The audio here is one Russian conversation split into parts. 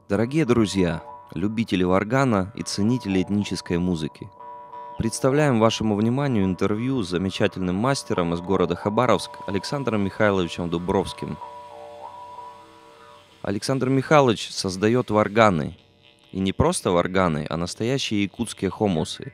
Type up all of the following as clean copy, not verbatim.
Дорогие друзья, любители варгана и ценители этнической музыки, представляем вашему вниманию интервью с замечательным мастером из города Хабаровск Александром Михайловичем Дубровским. Александр Михайлович создает варганы. И не просто варганы, а настоящие якутские хомусы.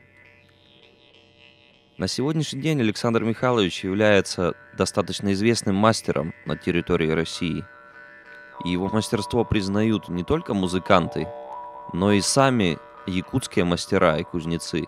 На сегодняшний день Александр Михайлович является достаточно известным мастером на территории России. И его мастерство признают не только музыканты, но и сами якутские мастера и кузнецы.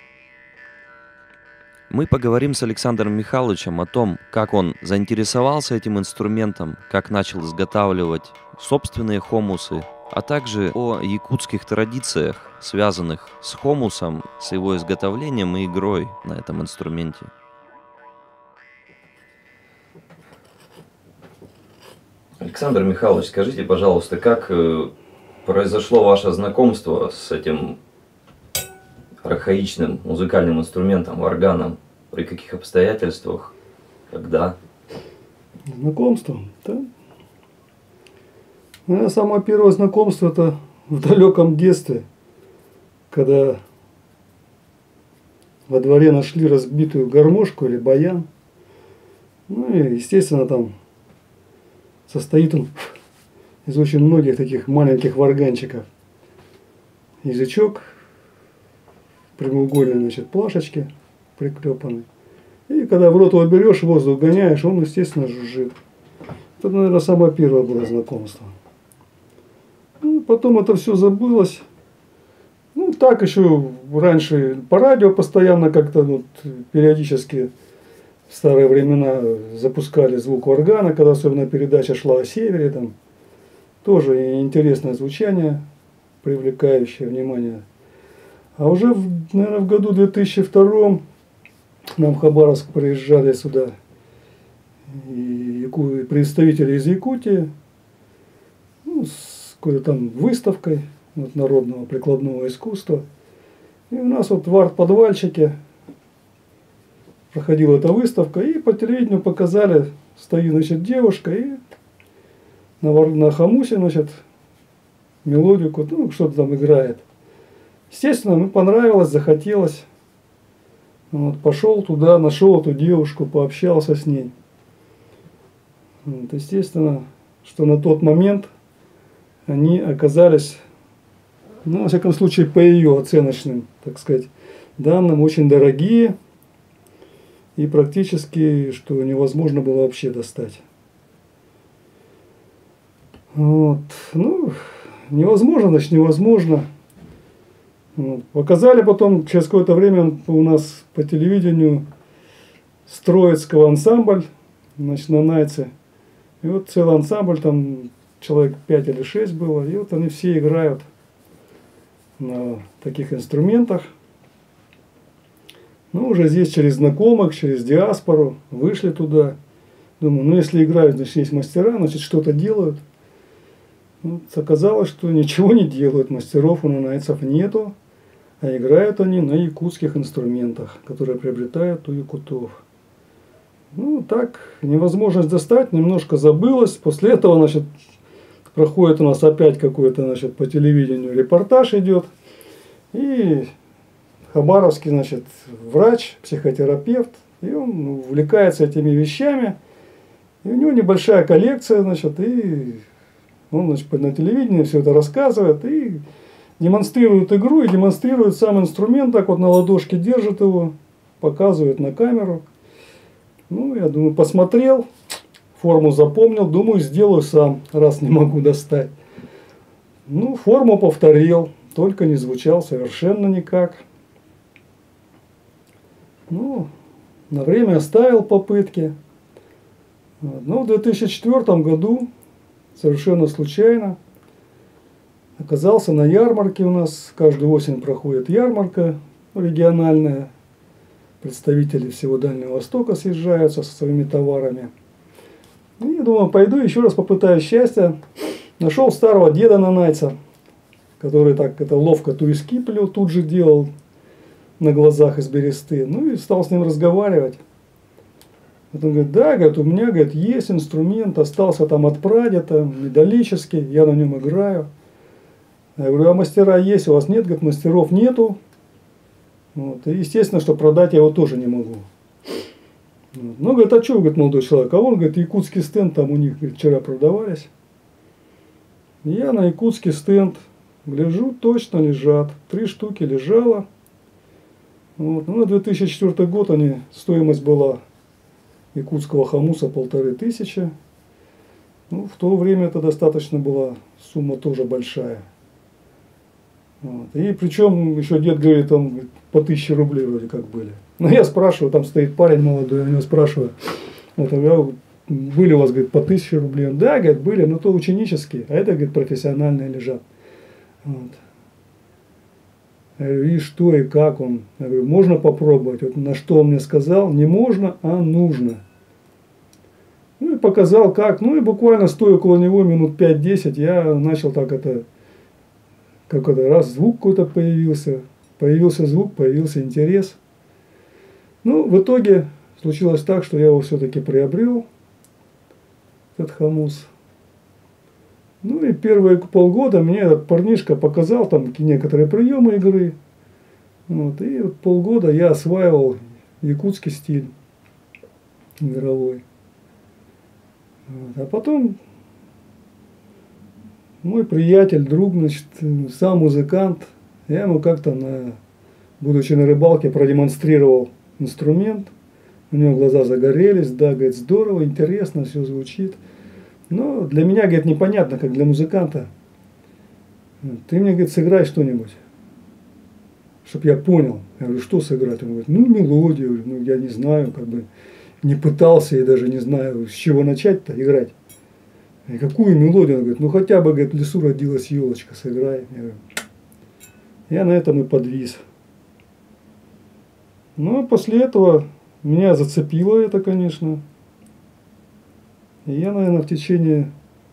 Мы поговорим с Александром Михайловичем о том, как он заинтересовался этим инструментом, как начал изготавливать собственные хомусы, а также о якутских традициях, связанных с хомусом, с его изготовлением и игрой на этом инструменте. Александр Михайлович, скажите, пожалуйста, как произошло ваше знакомство с этим архаичным музыкальным инструментом, варганом? При каких обстоятельствах? Когда? Знакомство, да? Наверное, самое первое знакомство это в далеком детстве, когда во дворе нашли разбитую гармошку или баян. Ну и, естественно, там состоит он из очень многих таких маленьких варганчиков. Язычок, прямоугольной, значит, плашечки приклепаны. И когда в рот его берешь, воздух гоняешь, он, естественно, жужжит. Это, наверное, самое первое было знакомство. Ну, потом это все забылось. Ну, так еще раньше по радио постоянно как-то вот, периодически в старые времена запускали звук варгана, когда особенно передача шла о севере. Там тоже интересное звучание, привлекающее внимание. А уже, наверное, в году 2002 нам в Хабаровск приезжали сюда и представители из Якутии, ну, с какой-то там выставкой вот, народного прикладного искусства. И у нас вот в арт-подвальчике проходила эта выставка, и по телевидению показали, стоит, значит, девушка, и на хомусе, значит, мелодику, ну, что-то там играет. Естественно, мне понравилось, захотелось. Вот, пошел туда, нашел эту девушку, пообщался с ней. Вот, естественно, что на тот момент они оказались, ну, во всяком случае, по ее оценочным, так сказать, данным, очень дорогие. И практически, что невозможно было вообще достать. Вот. Ну, невозможно, значит, невозможно. Вот. Показали потом, через какое-то время у нас по телевидению Строицкого ансамбль, значит, на Найце. И вот целый ансамбль, там человек 5 или 6 было, и вот они все играют на таких инструментах. Ну, уже здесь через знакомых, через диаспору вышли туда. Думаю, ну, если играют, значит, есть мастера, значит, что-то делают. Вот, оказалось, что ничего не делают. Мастеров у нанайцев нету, а играют они на якутских инструментах, которые приобретают у якутов. Ну, так, невозможность достать, немножко забылось. После этого, значит, проходит у нас опять какой-то, значит, по телевидению репортаж идет. И хабаровский, значит, врач, психотерапевт, и он увлекается этими вещами, и у него небольшая коллекция, значит, и он, значит, на телевидении все это рассказывает, и демонстрирует игру, и демонстрирует сам инструмент, так вот на ладошке держит его, показывает на камеру. Ну, я думаю, посмотрел, форму запомнил, думаю, сделаю сам, раз не могу достать. Ну, форму повторил, только не звучал совершенно никак. Ну, на время оставил попытки. Но в 2004 году, совершенно случайно, оказался на ярмарке у нас. Каждую осень проходит ярмарка региональная. Представители всего Дальнего Востока съезжаются со своими товарами. И я думаю, пойду еще раз попытаю счастья. Нашел старого деда нанайца, который так это ловко туиски плел, тут же делал на глазах из бересты. Ну и стал с ним разговаривать. Вот он говорит, да, говорит, у меня, говорит, есть инструмент, остался там от прадеда, металлический, я на нем играю. Я говорю, а мастера есть, у вас нет? Говорит, мастеров нету. Вот. И естественно, что продать я его тоже не могу. Вот. Ну, говорит, а что, говорит, молодой человек? А он, говорит, якутский стенд там у них, говорит, вчера продавались. И я на якутский стенд гляжу, точно лежат. 3 штуки лежало. Вот. Ну, на 2004 год стоимость была якутского хамуса 1500. Ну, в то время это достаточно была сумма тоже большая. Вот. И причем еще дед говорит, там говорит, по 1000 рублей вроде как были. Но я спрашиваю, там стоит парень молодой, я у него спрашиваю, вот, были у вас, говорит, по 1000 рублей? Да, говорит, были, но то ученические, а это, говорит, профессиональные лежат. Вот. Я говорю, и что, и как он? Я говорю, можно попробовать? Вот на что он мне сказал, не можно, а нужно. Ну и показал как. Ну и буквально стоя около него минут 5-10, я начал так раз звук какой-то появился. Появился звук, появился интерес. Ну, в итоге случилось так, что я его все-таки приобрел, этот хамус. Ну и первые полгода мне этот парнишка показал там некоторые приемы игры. Вот, и вот полгода я осваивал якутский стиль игровой. Вот, а потом мой приятель, друг, значит, сам музыкант, я ему как-то, будучи на рыбалке, продемонстрировал инструмент. У него глаза загорелись, да, говорит, здорово, интересно, все звучит. Но для меня, говорит, непонятно, как для музыканта. Ты мне, говорит, сыграй что-нибудь, чтобы я понял. Я говорю, что сыграть? Он говорит, ну, мелодию. Ну, я не знаю, как бы не пытался и даже не знаю, с чего начать-то играть. И какую мелодию? Он говорит, ну, хотя бы, говорит, в лесу родилась елочка, сыграй. Я на этом и подвис. Ну, а после этого меня зацепило это, конечно. И я, наверное, в течение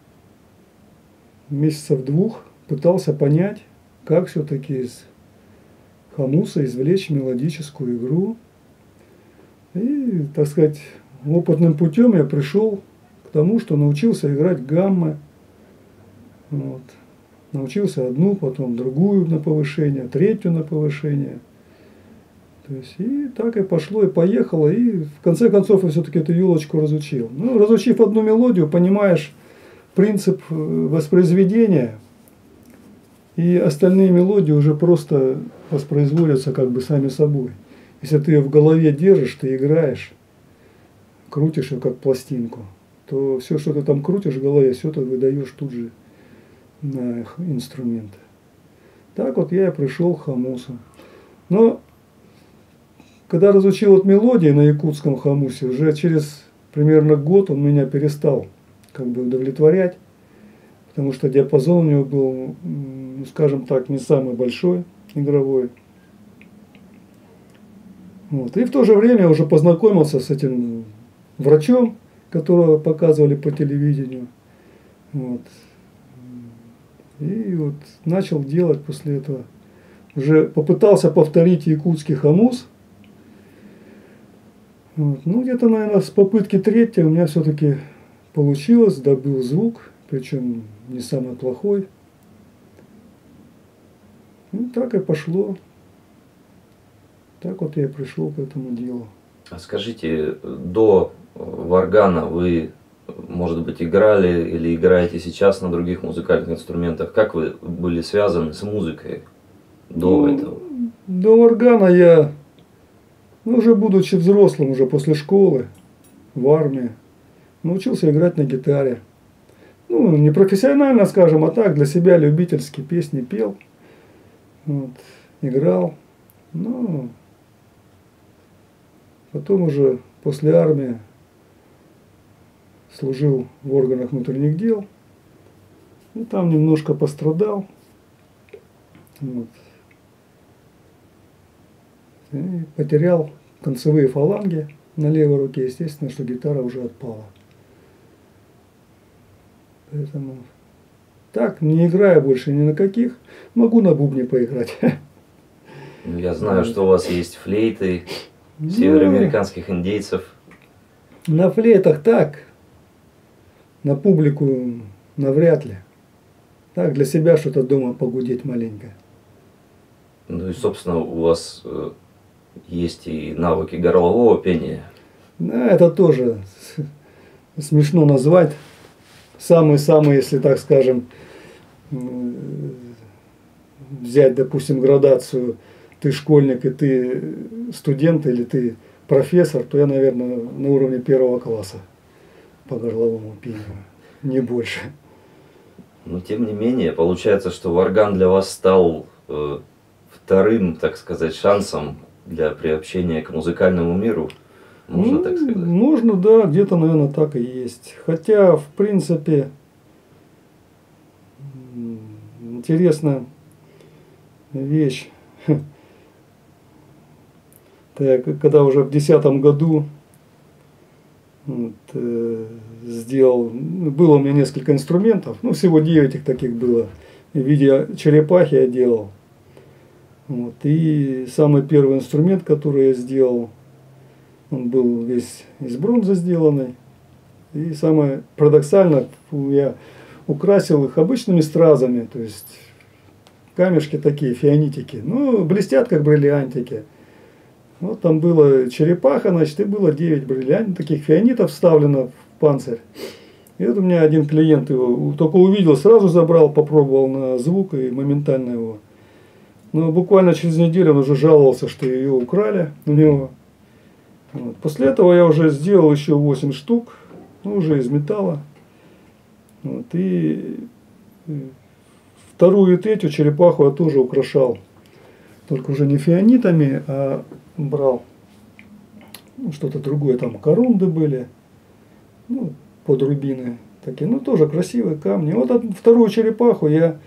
месяцев 2 пытался понять, как все-таки из хамуса извлечь мелодическую игру. И, так сказать, опытным путем я пришел к тому, что научился играть гаммы. Вот. Научился одну, потом другую на повышение, третью на повышение. То есть, и так и пошло, и поехало, и в конце концов я все-таки эту елочку разучил. Ну, разучив одну мелодию, понимаешь принцип воспроизведения, и остальные мелодии уже просто воспроизводятся как бы сами собой. Если ты ее в голове держишь, ты играешь, крутишь ее как пластинку, то все, что ты там крутишь в голове, все ты выдаешь тут же на инструменты. Так вот я и пришел к хамусу. Но когда разучил вот мелодии на якутском хамусе, уже через примерно год он меня перестал как бы удовлетворять, потому что диапазон у него был, ну, скажем так, не самый большой игровой. Вот. И в то же время я уже познакомился с этим врачом, которого показывали по телевидению. Вот. И вот начал делать после этого. Уже попытался повторить якутский хамус. Вот. Ну, где-то, наверное, с попытки 3 у меня все-таки получилось, добыл звук, причем не самый плохой. Ну, так и пошло. Так вот я и пришел к этому делу. А скажите, до варгана вы, может быть, играли или играете сейчас на других музыкальных инструментах? Как вы были связаны с музыкой до этого? До варгана я, уже будучи взрослым, уже после школы, в армии, научился играть на гитаре. Ну, не профессионально, скажем, а так, для себя любительски песни пел. Вот, играл. Ну, потом уже после армии служил в органах внутренних дел. И там немножко пострадал. Вот. И потерял концевые фаланги на левой руке. Естественно, что гитара уже отпала. Поэтому так, не играю больше ни на каких. Могу на бубне поиграть. Ну, я знаю, что у вас есть флейты североамериканских индейцев. На флейтах так. На публику навряд ли. Так, для себя что-то дома погудеть маленько. Ну и, собственно, у вас есть и навыки горлового пения. Да, это тоже смешно назвать. Самый-самый, если так скажем, взять, допустим, градацию, ты школьник и ты студент или ты профессор, то я, наверное, на уровне 1 класса по горловому пению, не больше. Но тем не менее, получается, что варган для вас стал вторым, так сказать, шансом для приобщения к музыкальному миру, можно так сказать? Можно, да, где-то, наверное, так и есть. Хотя, в принципе, интересная вещь. Я когда уже в 2010 году сделал, было у меня несколько инструментов, ну всего 9 их таких было, в виде черепахи я делал. Вот. И самый первый инструмент, который я сделал, он был весь из бронзы сделанный. И самое парадоксальное, я украсил их обычными стразами, то есть камешки такие, фианитики, ну блестят как бриллиантики. Вот там была черепаха, значит, и было 9 бриллиантов, таких фианитов вставлено в панцирь. И вот у меня один клиент его только увидел, сразу забрал, попробовал на звук и моментально его. Но буквально через неделю он уже жаловался, что ее украли у него. Вот. После этого я уже сделал еще 8 штук, ну, уже из металла. Вот. И вторую и третью черепаху я тоже украшал. Только уже не фианитами, а брал что-то другое. Там корунды были, ну, подрубины такие. Ну, тоже красивые камни. Вот вторую черепаху я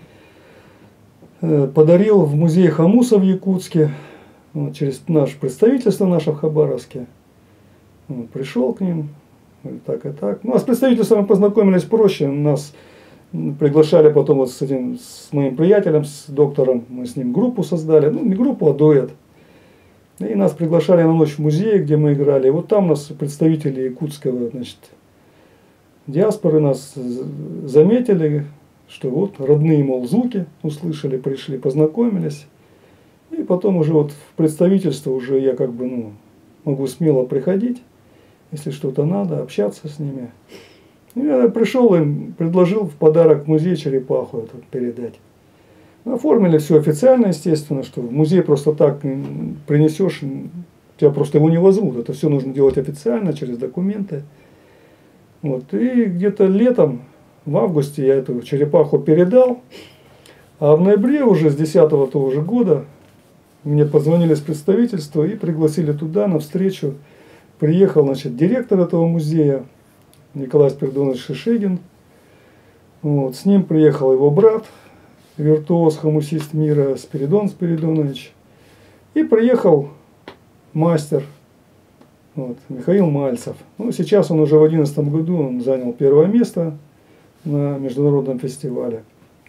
подарил в музей Хомуса в Якутске. Вот, через наше представительство наше в Хабаровске. Вот, пришел к ним. Так и так. Ну, а с представительством мы познакомились проще. Нас приглашали потом вот с моим приятелем, с доктором. Мы с ним группу создали. Ну, не группу, а дуэт. И нас приглашали на ночь в музей, где мы играли. И вот там нас представители якутского, значит, диаспоры нас заметили, что вот родные, мол, звуки услышали, пришли, познакомились. И потом уже вот в представительство уже я как бы, ну, могу смело приходить, если что-то надо, общаться с ними. И я пришел им, предложил в подарок в музей черепаху эту передать. Оформили все официально, естественно, что в музей просто так принесешь, тебя просто его не возьмут. Это все нужно делать официально, через документы. Вот. И где-то летом, в августе я эту черепаху передал. А в ноябре уже с 10-го того же года мне позвонили с представительства и пригласили туда на встречу. Приехал, значит, директор этого музея Николай Спиридонович Шишигин. Вот. С ним приехал его брат, виртуоз, хомусист мира Спиридон Спиридонович. И приехал мастер, вот, Михаил Мальцев. Ну, сейчас он уже в 2011 году он занял 1-е место на международном фестивале.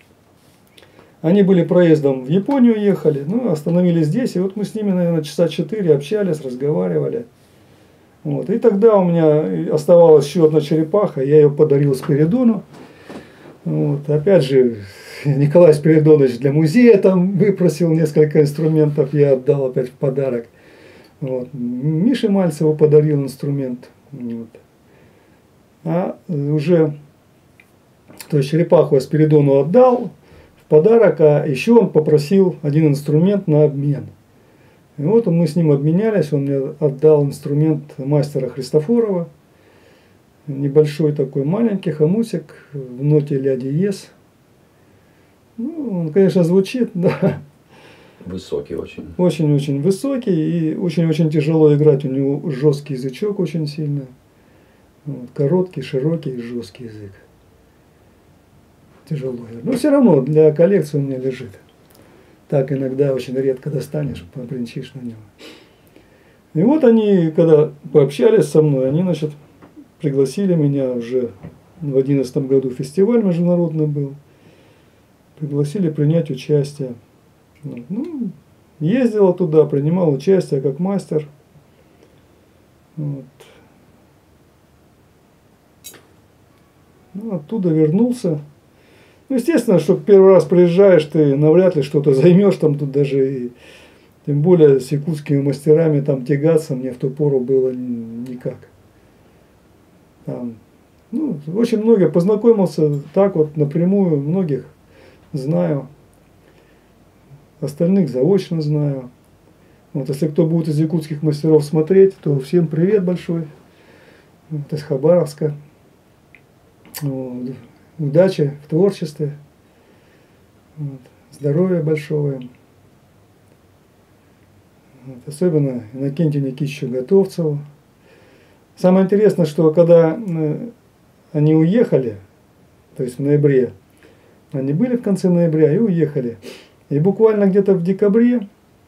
Они были проездом в Японию ехали, ну, остановились здесь. И вот мы с ними, наверное, часа 4 общались, разговаривали. Вот. И тогда у меня оставалась еще одна черепаха, я ее подарил Спиридону. Вот. Опять же, Николай Спиридонович для музея там выпросил несколько инструментов, я отдал опять в подарок. Вот. Мише Мальцеву подарил инструмент. Вот. А уже, то есть черепаху я Спиридону отдал в подарок, а еще он попросил один инструмент на обмен. И вот мы с ним обменялись, он мне отдал инструмент мастера Христофорова. Небольшой такой маленький хомусик в ноте ля диез. Ну, он, конечно, звучит, да. Высокий очень. Очень-очень высокий и очень-очень тяжело играть. У него жесткий язычок очень сильно. Вот, короткий, широкий и жесткий язык. Тяжело. Но все равно для коллекции у меня лежит. Так иногда очень редко достанешь, попринчишь на него. И вот они, когда пообщались со мной, они, значит, пригласили меня уже в 2011 году, фестиваль международный был. Пригласили принять участие. Вот. Ну, ездила туда, принимал участие как мастер. Вот. Ну, оттуда вернулся. Ну, естественно, что первый раз приезжаешь, ты навряд ли что-то займешь там тут даже. И, тем более с якутскими мастерами там тягаться мне в ту пору было никак. Там, ну, очень много познакомился так вот напрямую, многих знаю. Остальных заочно знаю. Вот, если кто будет из якутских мастеров смотреть, то всем привет большой. Вот, из Хабаровска. Вот, удачи в творчестве. Вот, здоровья большого им. Вот, особенно Иннокентию Никитичу Готовцеву. Самое интересное, что когда они уехали, то есть в ноябре, они были в конце ноября и уехали. И буквально где-то в декабре,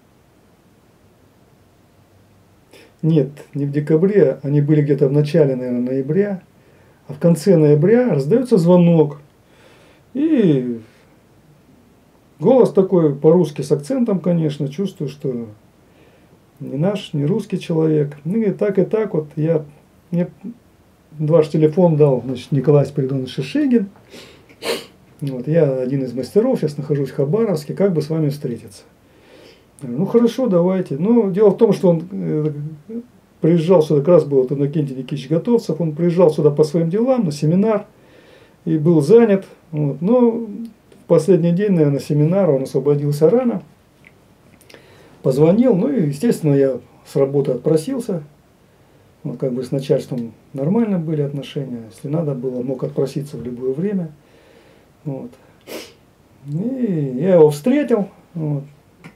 нет, не в декабре, они были где-то в начале, наверное, ноября, а в конце ноября раздается звонок. И голос такой по-русски с акцентом, конечно, чувствую, что не наш, не русский человек. Ну и так вот, мне ваш телефон дал, значит, Николай Спиридонович Шишигин. Вот, я один из мастеров, сейчас нахожусь в Хабаровске, как бы с вами встретиться. Ну хорошо, давайте. Но дело в том, что он приезжал сюда, как раз был Иннокентий Никитич Готовцев, он приезжал сюда по своим делам, на семинар, и был занят. Вот. Но в последний день, наверное, семинара он освободился рано, позвонил, ну и, естественно, я с работы отпросился. Вот, как бы с начальством нормально были отношения, если надо было, мог отпроситься в любое время. Вот. И я его встретил. Вот.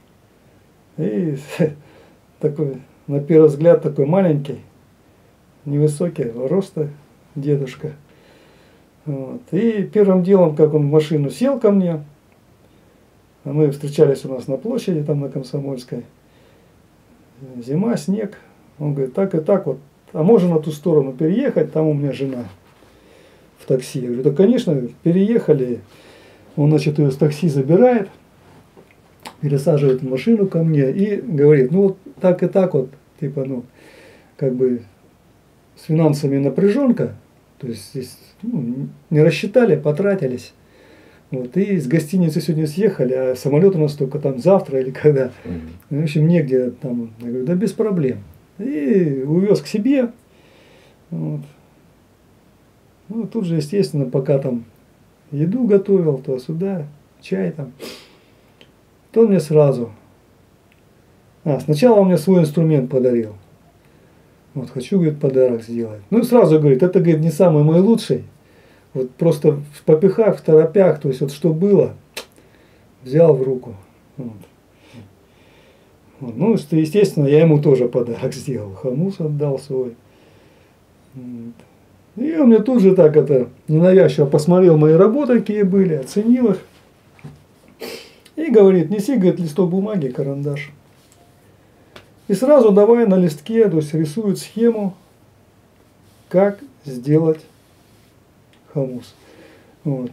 И такой, на первый взгляд, такой маленький, невысокий роста дедушка. Вот. И первым делом, как он в машину сел ко мне, а мы встречались у нас на площади, там на Комсомольской, зима, снег. Он говорит, так и так вот, а можно на ту сторону переехать, там у меня жена в такси. Я говорю, да, конечно, переехали. Он, значит, ее с такси забирает, пересаживает в машину ко мне и говорит, ну, вот так и так вот, типа, ну, как бы с финансами напряженка, то есть здесь не рассчитали, потратились. Вот, и из гостиницы сегодня съехали, а самолет у нас только там завтра или когда. В общем, негде там. Я говорю, да без проблем. И увез к себе. Вот. Ну, тут же, естественно, пока там еду готовил, то сюда, чай там. То он мне сразу. Сначала он мне свой инструмент подарил. Вот, хочу, говорит, подарок сделать. Ну и сразу говорит, это, говорит, не самый мой лучший. Вот просто в попыхах, в торопях, то есть вот что было, взял в руку. Вот. Вот. Ну, что, естественно, я ему тоже подарок сделал. Хомус отдал свой. Вот. И он мне тут же так это ненавязчиво посмотрел мои работы, какие были, оценил их. И говорит, неси, говорит, листок бумаги, карандаш. И сразу давай на листке, то есть рисует схему, как сделать хомус. Вот.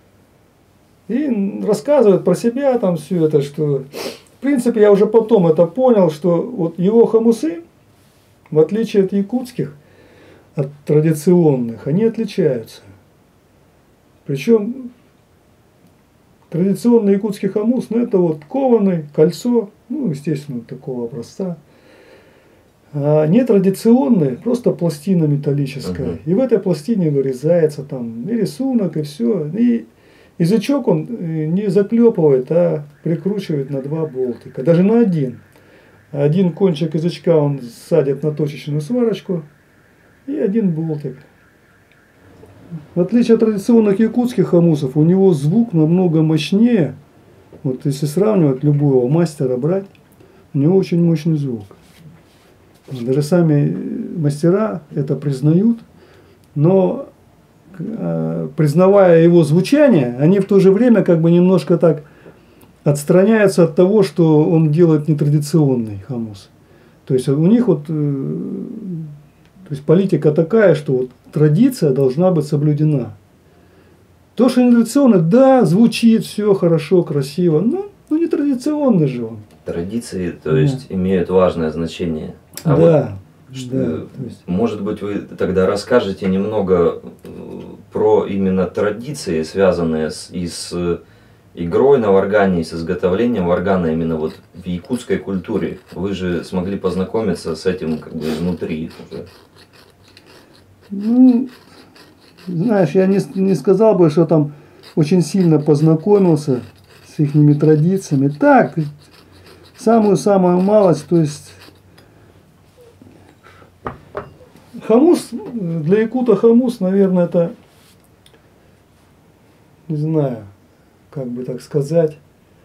И рассказывает про себя там все это, что в принципе я уже потом это понял, что вот его хомусы, в отличие от якутских, от традиционных, они отличаются. Причем традиционный якутский хомус, ну это вот кованый, кольцо, ну естественно такого образца. А нетрадиционный, просто пластина металлическая. И в этой пластине вырезается там и рисунок, и все. И язычок он не заклепывает, а прикручивает на 2 болтика. Даже на 1. Один кончик язычка он садит на точечную сварочку. И 1 болтик. В отличие от традиционных якутских хомусов, у него звук намного мощнее. Вот если сравнивать любого мастера брать, у него очень мощный звук. Даже сами мастера это признают, но признавая его звучание, они в то же время как бы немножко так отстраняются от того, что он делает нетрадиционный хомус. То есть у них вот, то есть политика такая, что вот традиция должна быть соблюдена. То, что нетрадиционно, да, звучит все хорошо, красиво, но не традиционный же он. Традиции, то есть, имеют важное значение. Да, вот, может быть, вы тогда расскажете немного про именно традиции, связанные с игрой на варгане, и с изготовлением варгана именно вот в якутской культуре. Вы же смогли познакомиться с этим как бы изнутри уже. Ну, знаешь, я не сказал бы, что там очень сильно познакомился с их традициями. Так, самую-самую малость, то есть хамус, для якута хамус, наверное, это, не знаю, как бы так сказать,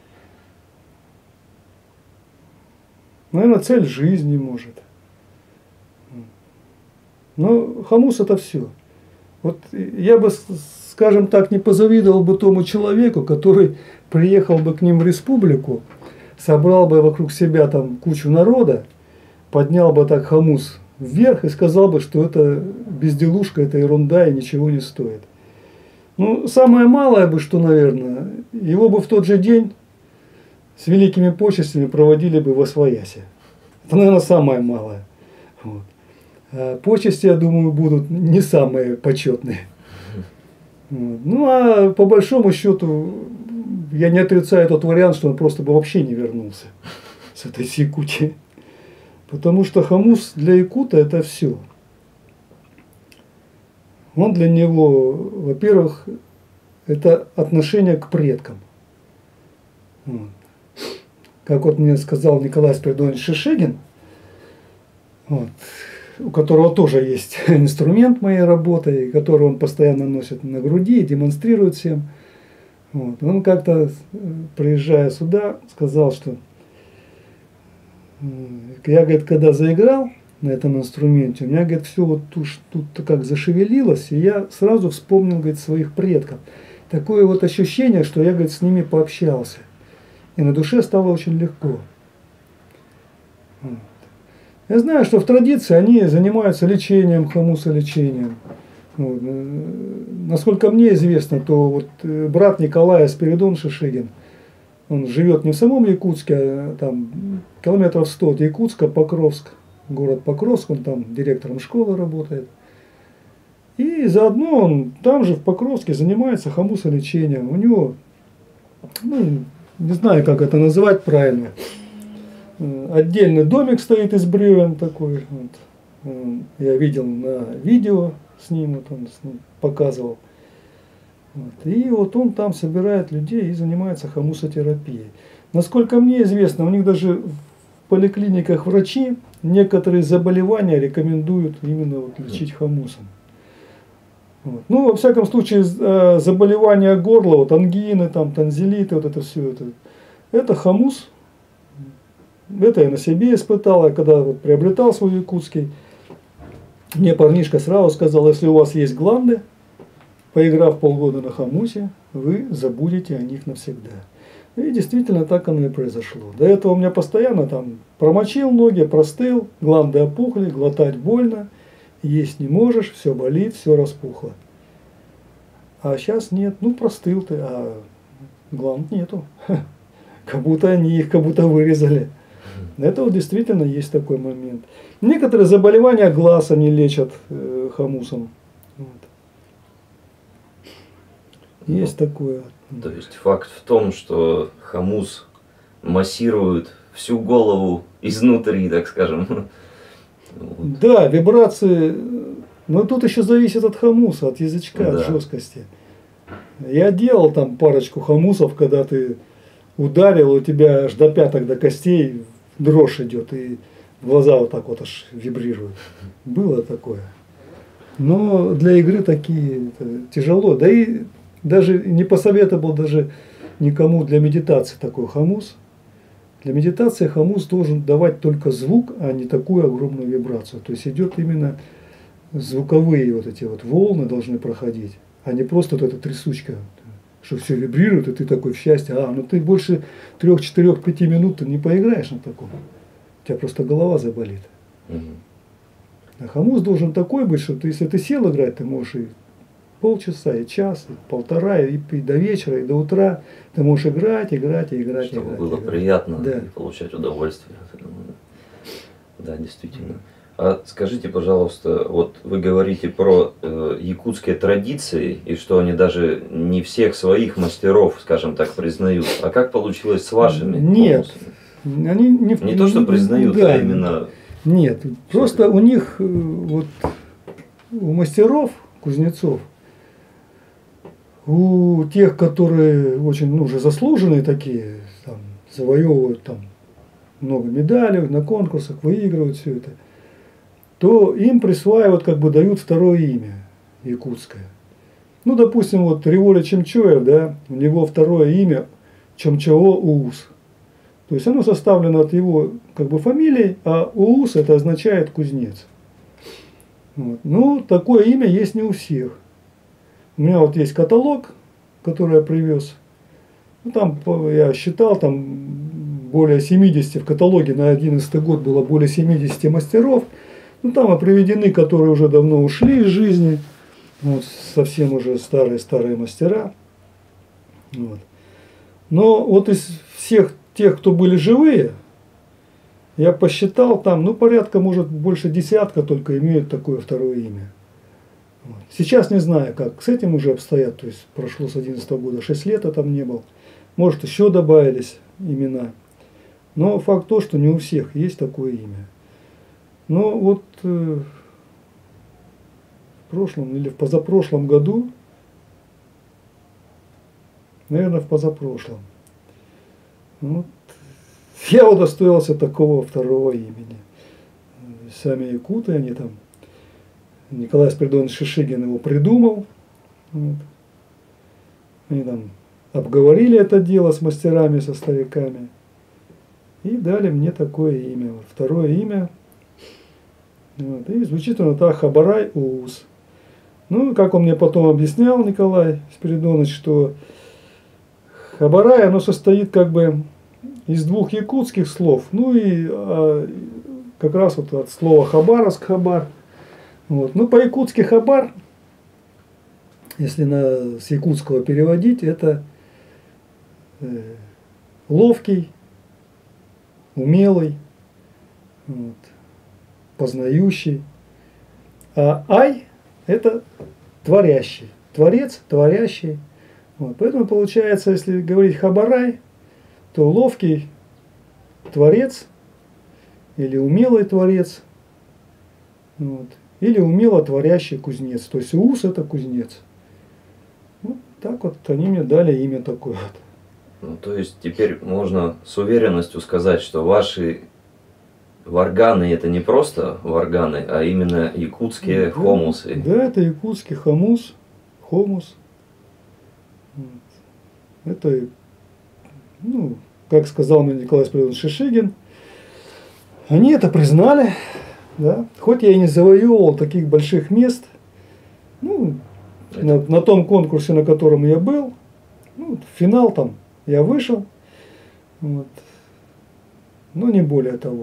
наверное, цель жизни, может. Но хамус это все. Вот я бы, скажем так, не позавидовал бы тому человеку, который приехал бы к ним в республику, собрал бы вокруг себя там кучу народа, поднял бы так хамус вверх и сказал бы, что это безделушка, это ерунда и ничего не стоит. Ну, самое малое бы, что, наверное, его бы в тот же день с великими почестями проводили бы во свояси. Это, наверное, самое малое. Вот. А почести, я думаю, будут не самые почетные. Вот. Ну, а по большому счету, я не отрицаю тот вариант, что он просто бы вообще не вернулся с этой Якутии. Потому что хамус для якута это все. Он для него, во-первых, это отношение к предкам. Вот. Как вот мне сказал Николай Спиридонович Шишигин, вот, у которого тоже есть инструмент моей работы, который он постоянно носит на груди и демонстрирует всем. Вот. Он как-то, приезжая сюда, сказал, что я, говорит, когда заиграл на этом инструменте, у меня, говорит, все вот тут как зашевелилось, и я сразу вспомнил, говорит, своих предков. Такое вот ощущение, что я, говорит, с ними пообщался. И на душе стало очень легко. Вот. Я знаю, что в традиции они занимаются лечением, хамусолечением. Вот. Насколько мне известно, то вот брат Николая Спиридон Шишигин, он живет не в самом Якутске, а там километров 100 от Якутска, Покровск, город Покровск, он там директором школы работает. И заодно он там же в Покровске занимается хамусолечением. У него, ну, не знаю, как это называть правильно, отдельный домик стоит из бревен такой. Вот. Я видел на видео с ним, вот он с ним показывал. Вот. И вот он там собирает людей и занимается хамусотерапией. Насколько мне известно, у них даже в поликлиниках врачи некоторые заболевания рекомендуют именно вот лечить хамусом. Вот. Ну, во всяком случае, заболевания горла, вот ангины, там, танзелиты, вот это все, это хамус. Это я на себе испытал, я когда вот приобретал свой якутский, мне парнишка сразу сказал, если у вас есть гланды, поиграв полгода на хамусе, вы забудете о них навсегда. И действительно так оно и произошло. До этого у меня постоянно там промочил ноги, простыл, гланды опухли, глотать больно, есть не можешь, все болит, все распухло. А сейчас нет, ну простыл ты, а гланд нету. Как будто они их как будто вырезали. Это вот действительно есть такой момент. Некоторые заболевания глаз они лечат хамусом. Вот. Есть такое. То есть факт в том, что хамус массирует всю голову изнутри, так скажем. Вот. Да, вибрации. Но тут еще зависит от хамуса, от язычка, Да. от жесткости. Я делал там парочку хамусов, когда ты ударил, у тебя аж до пяток, до костей дрожь идет, и глаза вот так вот аж вибрируют. Было такое. Но для игры такие тяжело. Да и даже не посоветовал даже никому для медитации такой хамус. Для медитации хамус должен давать только звук, а не такую огромную вибрацию. То есть идет именно звуковые вот эти вот волны должны проходить, а не просто вот эта трясучка, что все вибрирует, и ты такой в счастье. Ну ты больше 3, 4, 5 минут ты не поиграешь на таком. У тебя просто голова заболит. А хамус должен такой быть, что ты, если ты сел играть, ты можешь и полчаса, и час, и полтора, и до вечера, и до утра. Ты можешь играть, играть, и играть. Чтобы играть, было играть. приятно Да. и получать удовольствие. Да, действительно. А скажите, пожалуйста, вот вы говорите про якутские традиции, и что они даже не всех своих мастеров, скажем так, признают. А как получилось с вашими Нет. хомусами? Они Не то, что признают, да, а именно... Нет, просто у них, вот, у мастеров, кузнецов, у тех, которые очень, ну, уже заслуженные такие, там, завоевывают там много медалей на конкурсах, выигрывают все это, то им присваивают, как бы дают второе имя якутское. Ну, допустим, вот Револя Чемчоев, да, у него второе имя Чомчао Уус. То есть оно составлено от его, как бы, фамилии, а Уус это означает кузнец. Вот. Ну, такое имя есть не у всех. У меня вот есть каталог, который я привез. Ну, там я считал, там более 70 в каталоге на 2011 год было более 70 мастеров. Ну, там приведены, которые уже давно ушли из жизни. Вот, совсем уже старые мастера. Вот. Но вот из всех тех, кто были живые, я посчитал, там, ну, порядка, может, больше десятка только имеют такое второе имя. Вот. Сейчас не знаю, как с этим уже обстоят. То есть прошло с 2011 года 6 лет, я там не был. Может, еще добавились имена. Но факт то, что не у всех есть такое имя. Но вот в прошлом или в позапрошлом году, наверное, в позапрошлом, вот, я удостоился такого второго имени. Сами якуты, они там, Николай Спиридонович Шишигин его придумал. Вот. Они там обговорили это дело с мастерами, со стариками. И дали мне такое имя. Вот, второе имя. Вот. И звучит оно так: Хабарай Уус. Ну, как он мне потом объяснял, Николай Спиридонович, что Хабарай, оно состоит как бы из двух якутских слов. Ну и как раз вот от слова Хабаровск, Хабар. Вот. Ну, по-якутски Хабар, если с якутского переводить, это ловкий, умелый, вот, познающий. А ай – это творящий. Творец, творящий. Вот. Поэтому получается, если говорить Хабарай, то ловкий творец или умелый творец, вот, или умело творящий кузнец. То есть Уус – это кузнец. Вот так вот они мне дали имя такое. Ну, то есть теперь можно с уверенностью сказать, что ваши варганы это не просто варганы, а именно якутские Да, хомусы. Да, это якутский хомус. Это, ну, как сказал мне Николай Спиридонович Шишигин, они это признали, да, хоть я и не завоевывал таких больших мест, ну, на том конкурсе, на котором я был, ну, в финал там я вышел, вот, но не более того.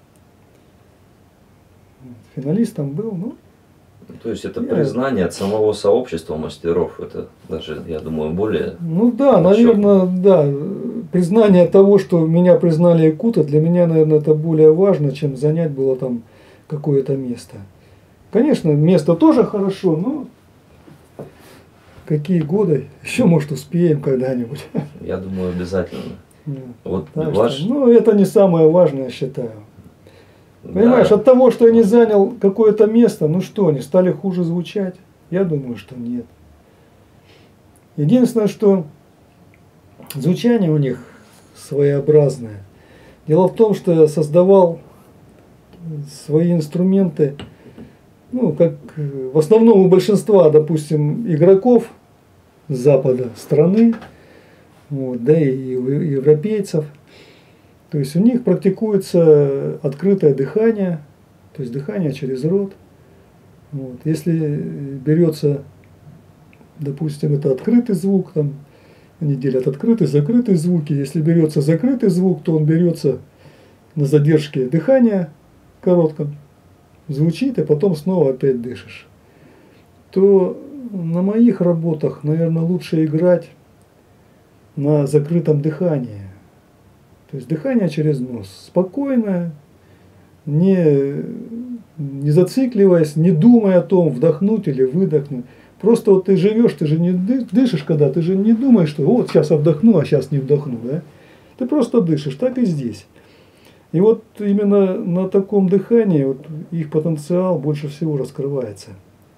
Финалистом был, ну. То есть это признание от самого сообщества мастеров, это даже, я думаю, более... Ну да, наверное, да. Признание того, что меня признали якута, для меня, наверное, это более важно, чем занять было там какое-то место. Конечно, место тоже хорошо, но какие годы, еще, может, успеем когда-нибудь. Я думаю, обязательно. Вот так ваш... что, ну, это не самое важное, я считаю. Да. Понимаешь, от того, что я не занял какое-то место, ну что, они стали хуже звучать? Я думаю, что нет. Единственное, что звучание у них своеобразное. Дело в том, что я создавал свои инструменты, ну, как в основном у большинства, допустим, игроков с запада страны, вот, да и у европейцев. То есть у них практикуется открытое дыхание, то есть дыхание через рот. Вот. Если берется, допустим, это открытый звук, там они делят открытый, закрытый звуки. Если берется закрытый звук, то он берется на задержке дыхания коротком, звучит, и потом снова опять дышишь. То на моих работах, наверное, лучше играть на закрытом дыхании. То есть дыхание через нос. Спокойное, не не зацикливаясь, не думая о том, вдохнуть или выдохнуть. Просто вот ты живешь, ты же не дышишь, когда ты же не думаешь, что вот сейчас я вдохну, а сейчас не вдохну. Да? Ты просто дышишь, так и здесь. И вот именно на таком дыхании вот их потенциал больше всего раскрывается.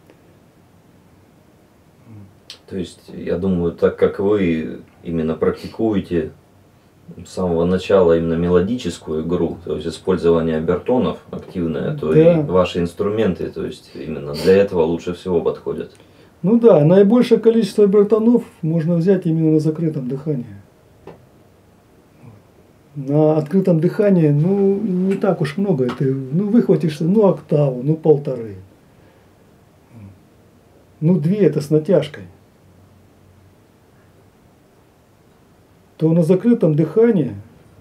То есть, я думаю, так как вы именно практикуете с самого начала именно мелодическую игру, то есть использование обертонов активное, то да. и ваши инструменты, то есть именно для этого лучше всего подходят. Ну да, наибольшее количество обертонов можно взять именно на закрытом дыхании. На открытом дыхании, ну, не так уж много. Ты, ну, выхватишься, ну, октаву, ну, 1,5. Ну, 2 это с натяжкой. То на закрытом дыхании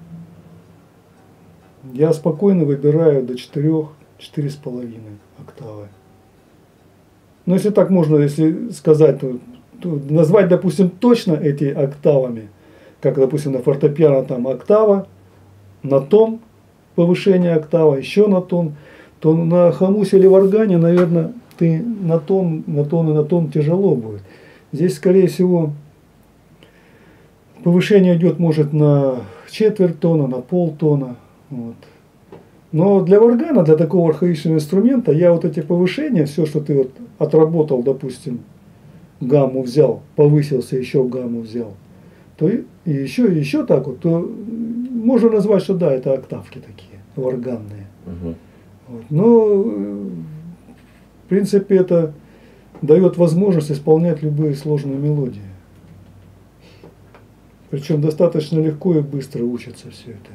я спокойно выбираю до 4-4,5 октавы. Но если так можно, если сказать, то назвать, допустим, точно эти октавами, как, допустим, на фортепиано там октава, на тон повышение октава, еще на тон, то на хомусе или в органе, наверное, ты на тон и на тон тяжело будет. Здесь, скорее всего, повышение идет, может, на четверть тона, на полтона. Вот. Но для органа, для такого архаичного инструмента, я вот эти повышения, все, что ты вот отработал, допустим, гамму взял, повысился, еще гамму взял, то и еще так вот, то можно назвать, что да, это октавки такие, органные. Угу. Вот. Но, в принципе, это дает возможность исполнять любые сложные мелодии. Причем достаточно легко и быстро учатся все это.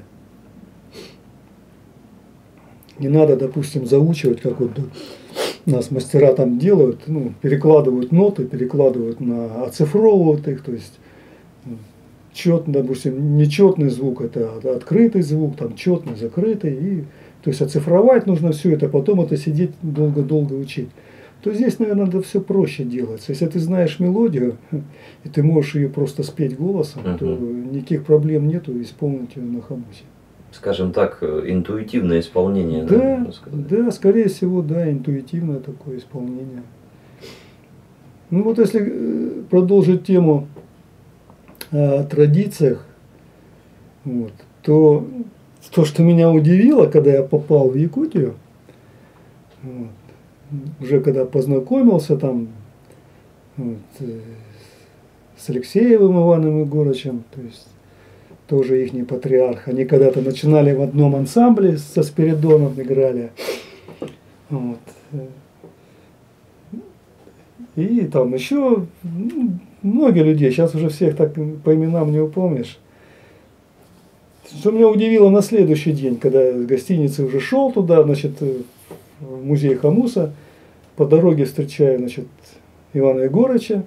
Не надо, допустим, заучивать, как вот нас мастера там делают, ну, перекладывают ноты, перекладывают оцифровывают их, то есть четный, допустим, нечетный звук, это открытый звук, там четный, закрытый, и, то есть оцифровать нужно все это, потом это сидеть долго-долго учить. То здесь, наверное, надо все проще делается. Если ты знаешь мелодию, и ты можешь ее просто спеть голосом, то никаких проблем нету исполнить ее на хомусе. Скажем так, интуитивное исполнение. Да, да, скорее всего, да, интуитивное такое исполнение. Ну вот если продолжить тему о традициях, вот, то, что меня удивило, когда я попал в Якутию, вот, уже когда познакомился там вот, с Алексеевым Иваном Егорычем, то есть тоже ихний патриарх. Они когда-то начинали в одном ансамбле со Спиридоном, играли. Вот. И там еще многие людей, сейчас уже всех так по именам не упомнишь. Что меня удивило на следующий день, когда из гостиницы уже шел туда, значит, в музей хомуса, по дороге встречаю, значит, Ивана Егорыча.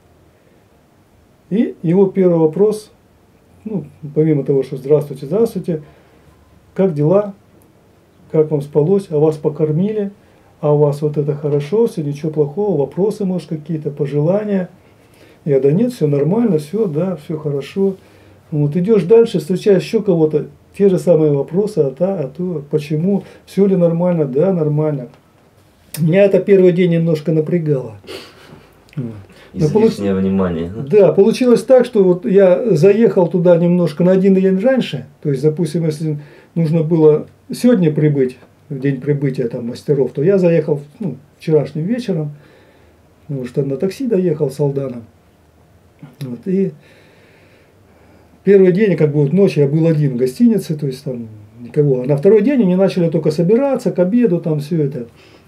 И его первый вопрос, ну, помимо того, что здравствуйте, здравствуйте, как дела, как вам спалось, а вас покормили, а у вас вот это хорошо, все, ничего плохого, вопросы, может, какие-то, пожелания. Я, да нет, все нормально, все, да, все хорошо. Вот идешь дальше, встречаешь еще кого-то, те же самые вопросы, а то, почему, все ли нормально, да, нормально. Меня это первый день немножко напрягало. Излишнее внимание. Да, получилось так, что вот я заехал туда немножко на один день раньше, то есть, допустим, если нужно было сегодня прибыть, в день прибытия там мастеров, то я заехал вчерашним вечером, потому что на такси доехал с Алданом. Вот, и первый день, как бы вот ночью я был один в гостинице, то есть там никого. А на второй день они начали только собираться к обеду, там все это.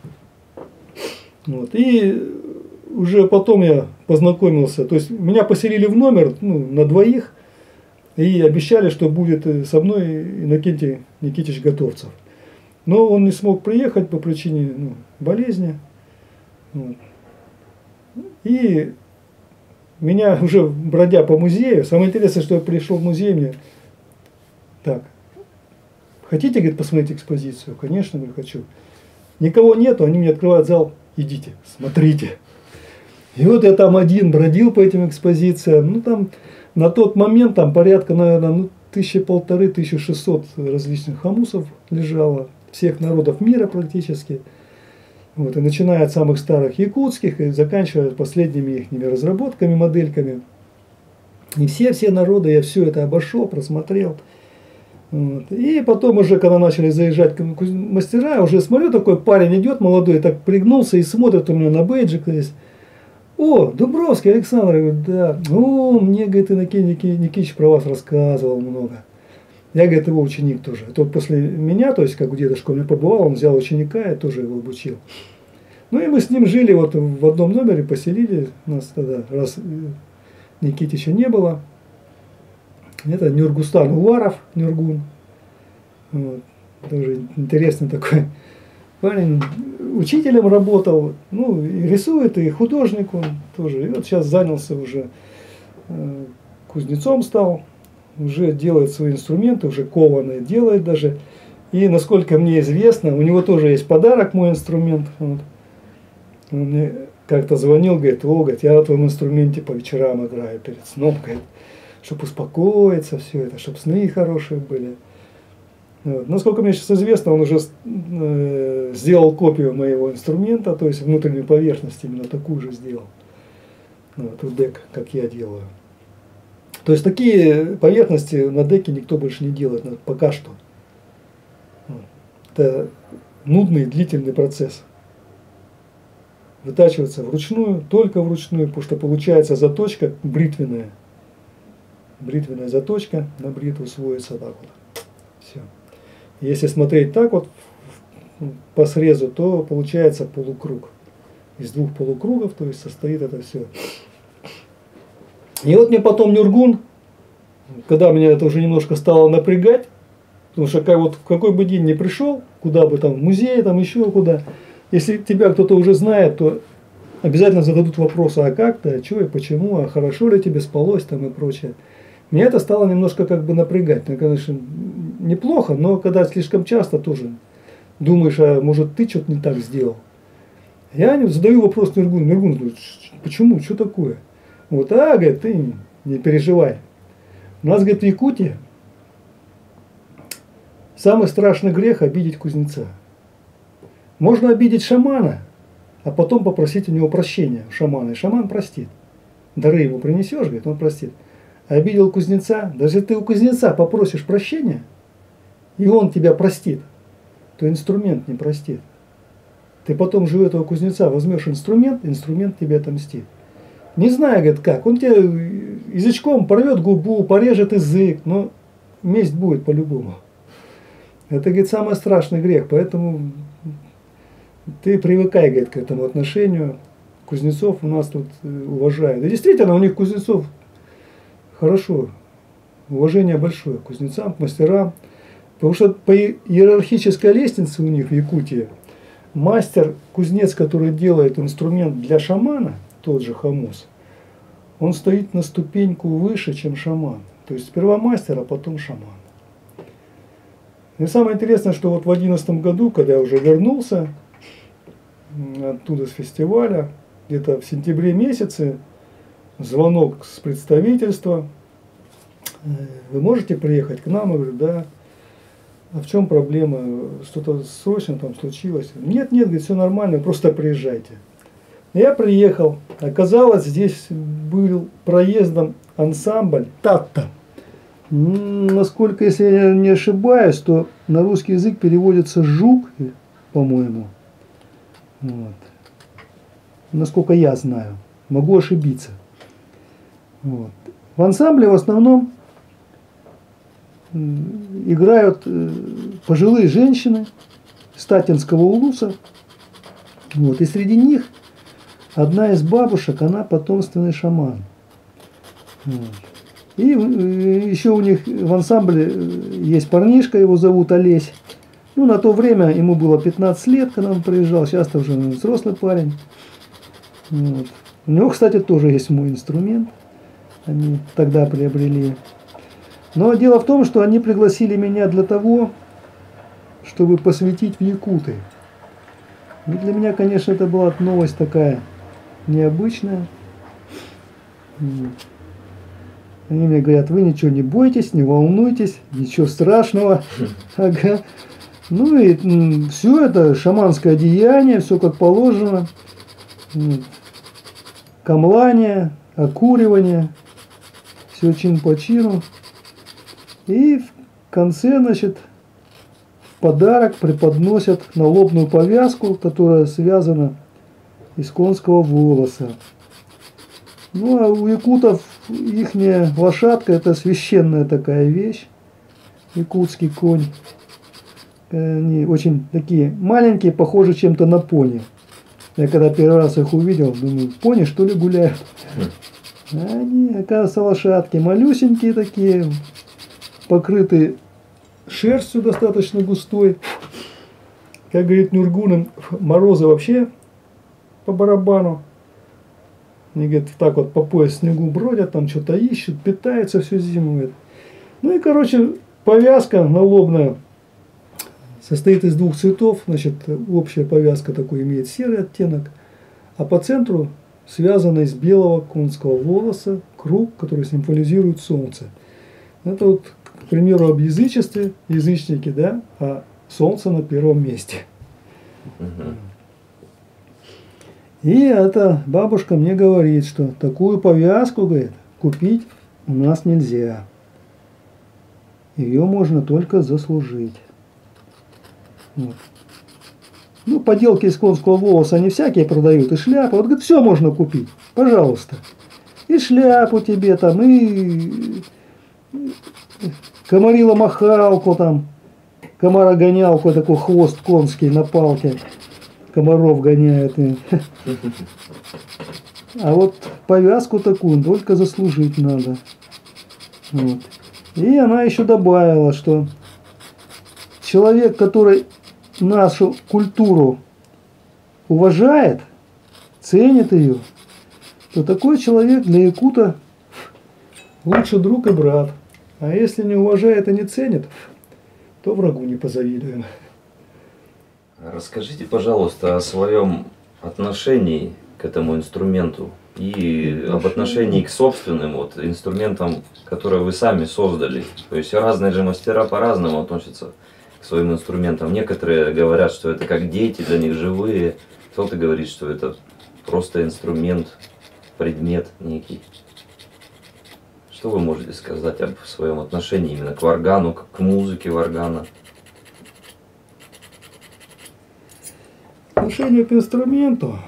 Вот, и уже потом я познакомился, то есть меня поселили в номер на двоих и обещали, что будет со мной Иннокентий Никитич Готовцев. Но он не смог приехать по причине болезни. Вот. И меня уже бродя по музею, самое интересное, что я пришел в музей, мне так, хотите, говорит, посмотреть экспозицию? Конечно, говорю, хочу. Никого нету, они мне открывают зал, идите, смотрите. И вот я там один бродил по этим экспозициям. Там на тот момент там порядка, наверное, 1500-1600 различных хомусов лежало. всех народов мира практически. Вот, и начиная от самых старых якутских и заканчивая последними их разработками, модельками. И все народы, я все это обошел, просмотрел. Вот. И потом уже, когда начали заезжать мастера, уже смотрю, такой парень идет молодой, так пригнулся и смотрит у меня на бейджик здесь. О, Дубровский Александр, говорит, да. О, мне, говорит, Иннокентий Никитич про вас рассказывал много. Я, говорит, его ученик тоже. Тот после меня, то есть как у дедушка у меня побывал, он взял ученика и тоже его обучил. Ну и мы с ним жили вот в одном номере, поселили нас тогда, раз Никитича не было. Это Нюргустан Уваров, Нюргун. Вот. Тоже интересный такой парень. Учителем работал, ну, и рисует, и художник он тоже. И вот сейчас занялся уже, кузнецом стал, уже делает свои инструменты, уже кованые делает даже. И насколько мне известно, у него тоже есть подарок, мой инструмент. Вот. Он мне как-то звонил, говорит, о, говорит, я на твоем инструменте по вечерам играю перед сном, говорит, чтобы успокоиться, все это, чтобы сны хорошие были. Вот. Насколько мне сейчас известно, он уже сделал копию моего инструмента, то есть внутреннюю поверхность именно такую же сделал. Вот, у дека, как я делаю. То есть такие поверхности на деке никто больше не делает, пока что. Вот. Это нудный, длительный процесс. Вытачивается вручную, только вручную, потому что получается заточка бритвенная. Бритвенная заточка на бритву сводится так вот. Все. Если смотреть так вот по срезу, то получается полукруг. Из двух полукругов, то есть состоит это все. И вот мне потом Нюргун, когда меня это уже немножко стало напрягать, потому что как, вот, в какой бы день ни пришел, куда бы там, в музей, там еще куда, если тебя кто-то уже знает, то обязательно зададут вопросы, а как-то, а что и почему, а хорошо ли тебе спалось там и прочее. Меня это стало немножко как бы напрягать. Ну, конечно, неплохо, но когда слишком часто тоже думаешь, а может ты что-то не так сделал. Я задаю вопрос Нюргуну. Нюргун говорит, почему, что такое? Вот, говорит, ты не переживай. У нас, говорит, в Якутии самый страшный грех обидеть кузнеца. Можно обидеть шамана, а потом попросить у него прощения у шамана. И шаман простит. Дары ему принесешь, говорит, он простит. Обидел кузнеца, даже если ты у кузнеца попросишь прощения, и он тебя простит, то инструмент не простит. Ты потом же у этого кузнеца возьмешь инструмент тебе отомстит. Не знаю, говорит, как, он тебе язычком порвет губу, порежет язык, но месть будет по-любому. Это, говорит, самый страшный грех, поэтому ты привыкай, говорит, к этому отношению. Кузнецов у нас тут уважают. И действительно, у них кузнецов хорошо, уважение большое к кузнецам, к мастерам. Потому что по иерархической лестнице у них в Якутии мастер, кузнец, который делает инструмент для шамана, тот же хомус, он стоит на ступеньку выше, чем шаман. То есть сперва мастер, а потом шаман. И самое интересное, что вот в 2011 году, когда я уже вернулся оттуда с фестиваля, где-то в сентябре месяце, звонок с представительства. Вы можете приехать к нам? Я говорю, да. А в чем проблема? Что-то срочно там случилось? Нет, говорит, все нормально, просто приезжайте. Я приехал. Оказалось, здесь был проездом ансамбль «Татта». Насколько, если я не ошибаюсь, то на русский язык переводится «жук», по-моему. Вот. Насколько я знаю. Могу ошибиться. Вот. В ансамбле в основном играют пожилые женщины статинского улуса. Вот. И среди них одна из бабушек, она потомственный шаман. Вот. И еще у них в ансамбле есть парнишка, его зовут Олесь. Ну, на то время ему было 15 лет, когда он приезжал. Сейчас-то уже взрослый парень. Вот. У него, кстати, тоже есть мой инструмент. Они тогда приобрели. Но дело в том, что они пригласили меня для того, чтобы посвятить в якуты. И для меня, конечно, это была новость такая необычная. Они мне говорят, вы ничего не бойтесь, не волнуйтесь, ничего страшного. Ага. Ну и все это шаманское деяние, все как положено. Камлание, окуривание, все чин по чину. И в конце, значит, в подарок преподносят налобную повязку, которая связана из конского волоса. Ну а у якутов ихняя лошадка — это священная такая вещь, якутский конь. Они очень такие маленькие, похожи чем-то на пони. Я когда первый раз их увидел, думаю, пони что ли гуляют? А они, оказывается, лошадки малюсенькие такие, покрытые шерстью достаточно густой. Как говорит Нургун, морозы вообще по барабану. Они, говорят, так вот по пояс в снегу бродят, там что-то ищут, питаются всю зиму. Говорят. Ну и, короче, повязка налобная состоит из двух цветов. Значит, общая повязка такой имеет серый оттенок, а по центру связана из белого конского волоса круг, который символизирует солнце. Это вот, к примеру, об язычестве, язычники, да, а солнце на первом месте. И эта бабушка мне говорит, что такую повязку, говорит, купить у нас нельзя. Ее можно только заслужить. Вот. Ну, поделки из конского волоса они всякие продают, и шляпы. Вот, говорит, все можно купить, пожалуйста. И шляпу тебе там, и комарило-махалку там, комарогонялку, такой хвост конский на палке. Комаров гоняет. А вот повязку такую только заслужить надо. Вот. И она еще добавила, что человек, который нашу культуру уважает, ценит ее, то такой человек для якута лучший друг и брат. А если не уважает и не ценит, то врагу не позавидуем. Расскажите, пожалуйста, о своем отношении к этому инструменту и об отношении к собственным вот инструментам, которые вы сами создали. То есть разные же мастера по-разному относятся к своим инструментам. Некоторые говорят, что это как дети, для них живые. Кто-то говорит, что это просто инструмент, предмет некий. Что вы можете сказать об своем отношении именно к варгану, к музыке варгана? Отношение к инструменту.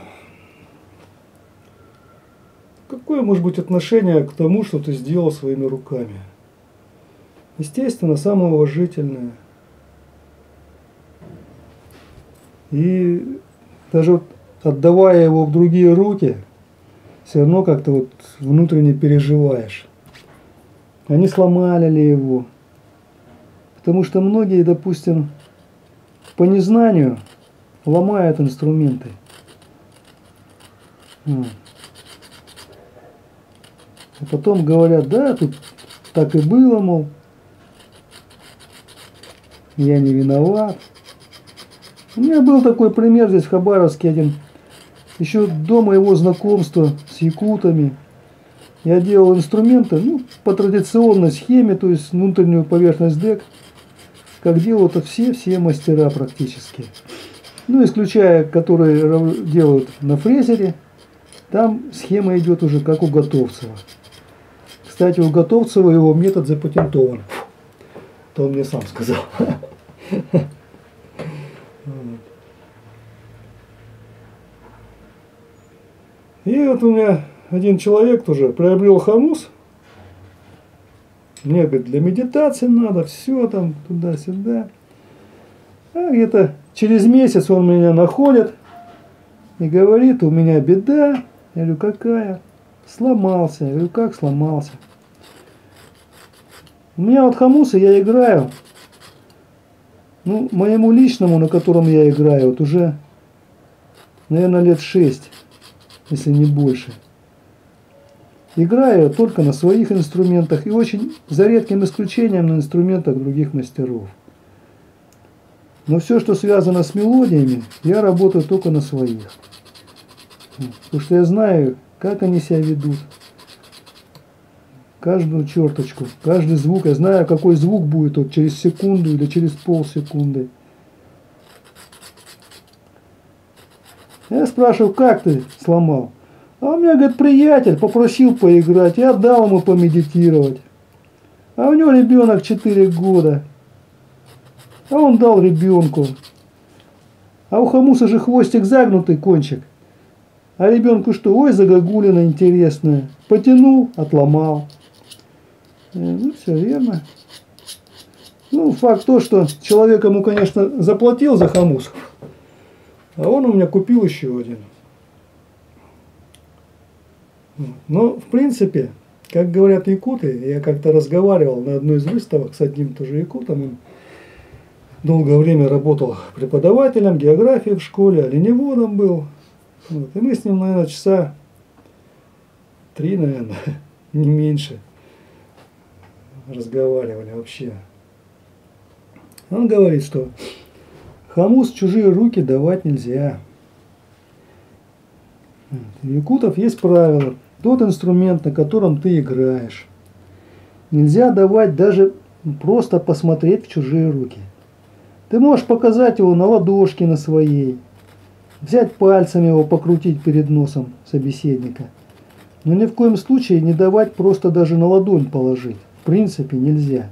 Какое может быть отношение к тому, что ты сделал своими руками? Естественно, самое уважительное. И даже вот отдавая его в другие руки, все равно как-то вот внутренне переживаешь. Они сломали ли его? Потому что многие, допустим, по незнанию ломают инструменты. А потом говорят, да, тут так и было, мол, я не виноват. У меня был такой пример здесь в Хабаровске один. Еще до моего знакомства с якутами я делал инструменты, ну, по традиционной схеме, то есть внутреннюю поверхность дек, как делают все мастера практически. Ну, исключая, которые делают на фрезере, там схема идет уже как у Готовцева. Кстати, у Готовцева его метод запатентован. То он мне сам сказал. И вот у меня один человек тоже приобрел хомус. Мне, говорит, для медитации надо, все там, туда-сюда. А где-то через месяц он меня находит и говорит, у меня беда. Я говорю, какая? Сломался. Я говорю, как сломался? У меня вот хомусы, я играю. Ну, моему личному, на котором я играю, вот уже, наверное, лет 6, если не больше. Играю только на своих инструментах и очень за редким исключением на инструментах других мастеров. Но все, что связано с мелодиями, я работаю только на своих. Потому что я знаю, как они себя ведут. Каждую черточку, каждый звук. Я знаю, какой звук будет вот через секунду или через полсекунды. Я спрашиваю, как ты сломал? А у меня, говорит, приятель попросил поиграть, я дал ему помедитировать. А у него ребенок 4 года. А он дал ребенку. А у хомуса же хвостик загнутый, кончик. А ребенку что? Ой, загогулина интересная. Потянул, отломал. Ну, все верно. Ну, факт то, что человек ему, конечно, заплатил за хомусов. А он у меня купил еще один. Но, в принципе, как говорят якуты, я как-то разговаривал на одной из выставок с одним тоже якутом. Он долгое время работал преподавателем географии в школе, оленеводом был. Вот. И мы с ним, наверное, часа 3, наверное, не меньше разговаривали вообще. Он говорит, что хомус в чужие руки давать нельзя. У якутов есть правило. Тот инструмент, на котором ты играешь, нельзя давать даже просто посмотреть в чужие руки. Ты можешь показать его на ладошке на своей, взять пальцами его, покрутить перед носом собеседника. Но ни в коем случае не давать просто даже на ладонь положить. В принципе, нельзя.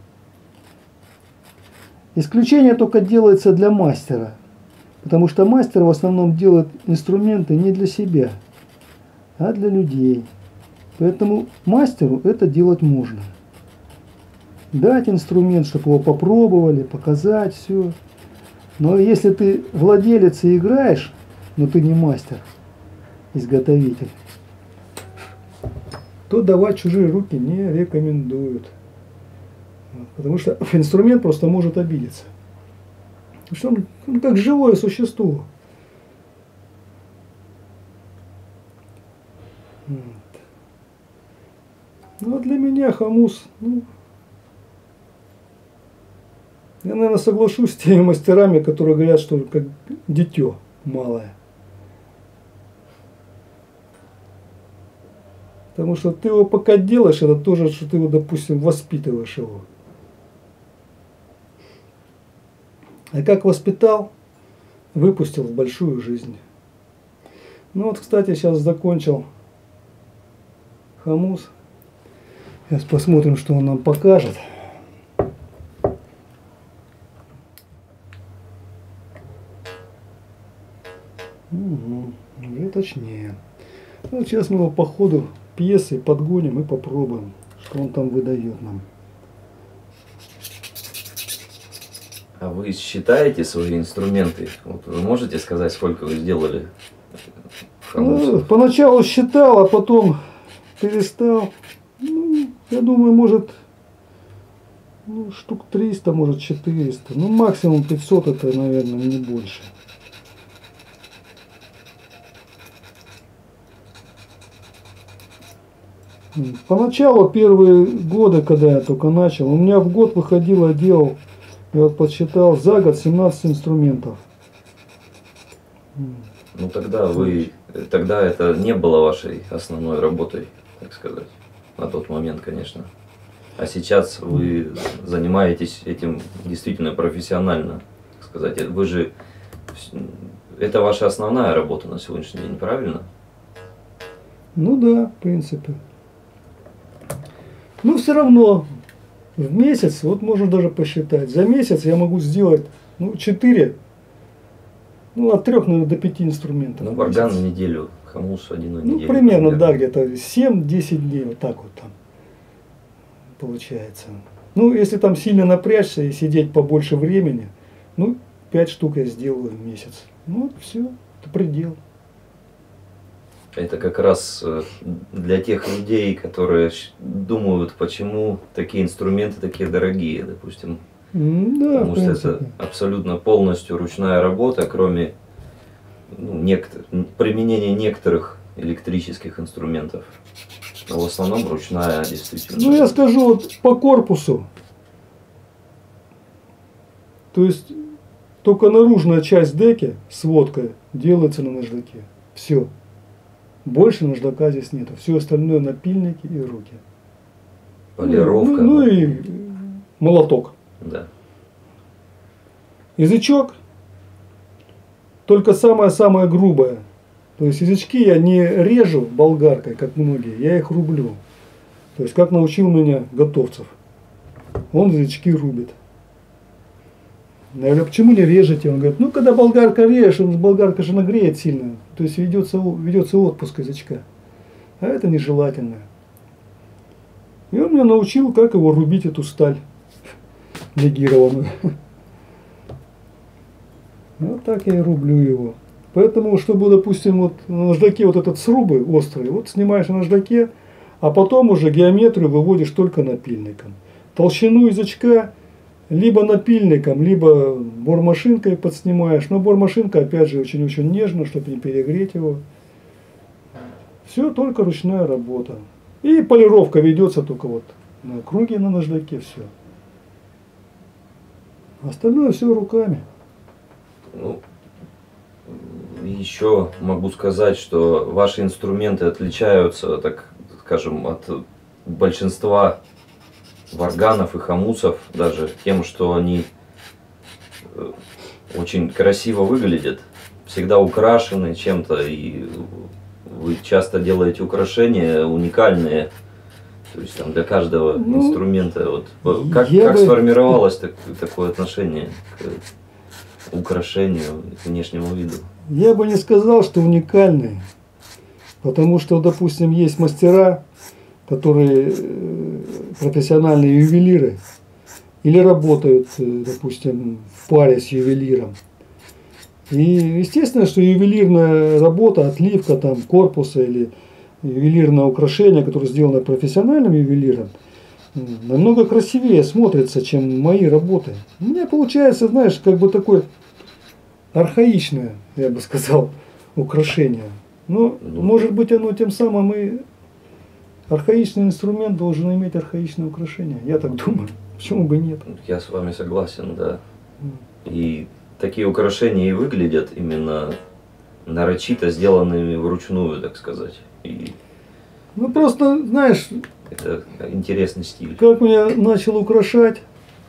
Исключение только делается для мастера. Потому что мастер в основном делает инструменты не для себя, а для людей. Поэтому мастеру это делать можно. Дать инструмент, чтобы его попробовали, показать, все. Но если ты владелец и играешь, но ты не мастер, изготовитель, то давать чужие руки не рекомендуют. Потому что инструмент просто может обидеться. Потому что он как живое существо. Вот. Ну, а для меня хомус, ну, я, наверное, соглашусь с теми мастерами, которые говорят, что как дитё малое. Потому что ты его пока делаешь, это тоже, что ты его, допустим, воспитываешь его. А как воспитал, выпустил в большую жизнь. Ну вот, кстати, сейчас закончил хомус. Сейчас посмотрим, что он нам покажет. Угу, уже точнее. Вот сейчас мы его по ходу пьесы подгоним и попробуем, что он там выдает нам. А вы считаете свои инструменты? Вот вы можете сказать, сколько вы сделали хомусов? Ну, поначалу считал, а потом перестал. Ну, я думаю, может, ну, штук 300, может 400. Ну, максимум 500, это, наверное, не больше. Поначалу, первые годы, когда я только начал, у меня в год выходило, делал, я вот подсчитал, за год 17 инструментов. Ну тогда это не было вашей основной работой, так сказать, на тот момент, конечно. А сейчас вы занимаетесь этим действительно профессионально, так сказать. Вы же, это ваша основная работа на сегодняшний день, правильно? Ну да, в принципе. Но все равно в месяц, вот можно даже посчитать, за месяц я могу сделать 4, от 3, наверное, до 5 инструментов. Ну, варган на неделю, хомус один на неделю. Ну, примерно, да, где-то 7-10 дней, вот так вот там получается. Ну, если там сильно напрячься и сидеть побольше времени, 5 штук я сделаю в месяц. Ну, вот все, это предел. Это как раз для тех людей, которые думают, почему такие инструменты такие дорогие, допустим. Да, потому что это абсолютно полностью ручная работа, кроме применения некоторых электрических инструментов. Но в основном ручная действительно. Ну, я скажу, вот по корпусу. То есть только наружная часть деки с водкой делается на наждаке. Все. Больше наждака здесь нету. Все остальное напильники и руки. Полировка. Ну и молоток. Да. Язычок только самое-самое грубое То есть язычки я не режу болгаркой, как многие, я их рублю. То есть как научил меня Готовцев. Он язычки рубит. Я говорю, почему не режете? Он говорит, ну когда болгарка режешь, болгарка же нагреет сильно. То есть ведется отпуск язычка. А это нежелательно. И он меня научил, как его рубить, эту сталь легированную. Вот так я и рублю его. Поэтому, чтобы, допустим, вот на наждаке вот этот срубы острые, вот снимаешь на наждаке, а потом уже геометрию выводишь только напильником. Толщину язычка либо напильником, либо бормашинкой подснимаешь. Но бормашинка, опять же, очень-очень нежно, чтобы не перегреть его. Все только ручная работа. И полировка ведется только вот на круге, на наждаке, все. Остальное все руками. Ну, еще могу сказать, что ваши инструменты отличаются, так скажем, от большинства варганов и хомусов, даже тем, что они очень красиво выглядят, всегда украшены чем-то, и вы часто делаете украшения уникальные, то есть там для каждого инструмента. Вот, как сформировалось такое отношение к украшению, к внешнему виду? Я бы не сказал, что уникальный, потому что, допустим, есть мастера, которые профессиональные ювелиры, или работают, допустим, в паре с ювелиром. И естественно, что ювелирная работа, отливка там корпуса или ювелирное украшение, которое сделано профессиональным ювелиром, намного красивее смотрится, чем мои работы. У меня получается, знаешь, как бы такое архаичное, я бы сказал, украшение. Но, может быть, оно тем самым и архаичный инструмент должен иметь архаичное украшение. Я так думаю. Почему бы нет? Я с вами согласен, да. И такие украшения и выглядят именно нарочито сделанными вручную, так сказать. И ну просто, знаешь, это интересный стиль. Как меня начал украшать,